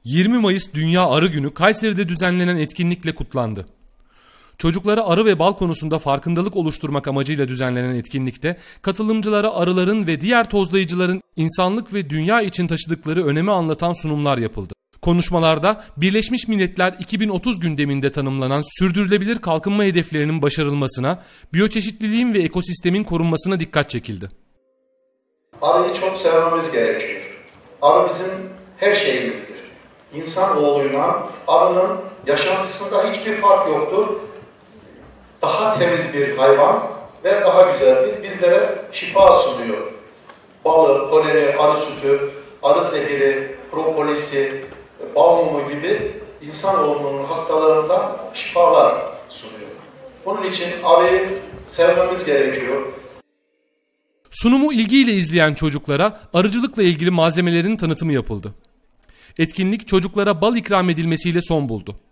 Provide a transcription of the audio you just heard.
20 Mayıs Dünya Arı Günü Kayseri'de düzenlenen etkinlikle kutlandı. Çocuklara arı ve bal konusunda farkındalık oluşturmak amacıyla düzenlenen etkinlikte katılımcılara arıların ve diğer tozlayıcıların insanlık ve dünya için taşıdıkları önemi anlatan sunumlar yapıldı. Konuşmalarda Birleşmiş Milletler 2030 gündeminde tanımlanan sürdürülebilir kalkınma hedeflerinin başarılmasına, biyoçeşitliliğin ve ekosistemin korunmasına dikkat çekildi. Arıyı çok sevmemiz gerekiyor. Arı bizim her şeyimizdir. İnsanoğluyla arının yaşantısında hiçbir fark yoktur. Daha temiz bir hayvan ve daha güzel bizlere şifa sunuyor. Balı, poleni, arı sütü, arı zehiri, propolisi, bal mumu gibi insanoğlunun hastalığından şifalar sunuyor. Bunun için arıyı sevmemiz gerekiyor. Sunumu ilgiyle izleyen çocuklara arıcılıkla ilgili malzemelerin tanıtımı yapıldı. Etkinlik çocuklara bal ikram edilmesiyle son buldu.